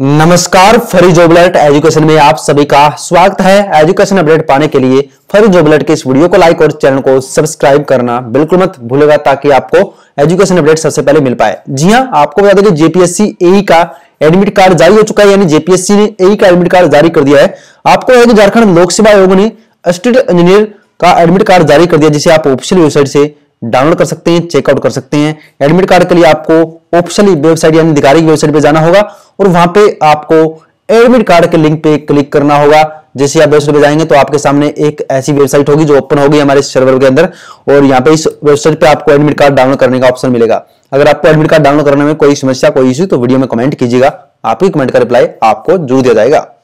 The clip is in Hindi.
नमस्कार, फरी जॉब अलर्ट एजुकेशन में आप सभी का स्वागत है। एजुकेशन अपडेट पाने के लिए फरी जॉब अलर्ट के इस वीडियो को लाइक और चैनल को सब्सक्राइब करना बिल्कुल मत भूलेगा, ताकि आपको एजुकेशन अपडेट सबसे पहले मिल पाए। जी हां, आपको बता दें कि जेपीएससी एई का एडमिट कार्ड जारी हो चुका है, यानी जेपीएससी ने एई का एडमिट कार्ड जारी कर दिया है। आपको है कि झारखंड लोक सेवा आयोग ने असिस्टेंट इंजीनियर का एडमिट कार्ड जारी कर दिया, जिसे आप ऑफिशियल वेबसाइट से डाउनलोड कर सकते हैं, चेकआउट कर सकते हैं। एडमिट कार्ड के लिए आपको ऑफिशियल वेबसाइट यानी आधिकारिक वेबसाइट पे जाना होगा और वहां पे आपको एडमिट कार्ड के लिंक पे क्लिक करना होगा। जैसे आप वेबसाइट पे जाएंगे तो आपके सामने एक ऐसी वेबसाइट होगी जो ओपन होगी हमारे सर्वर के अंदर, और यहाँ पे इस वेबसाइट पे आपको एडमिट कार्ड डाउनलोड करने का ऑप्शन मिलेगा। अगर आपको एडमिट कार्ड डाउनलोड करने में कोई समस्या, कोई इश्यू, तो वीडियो में कमेंट कीजिएगा, आपकी कमेंट का रिप्लाई आपको जरूर दिया जाएगा।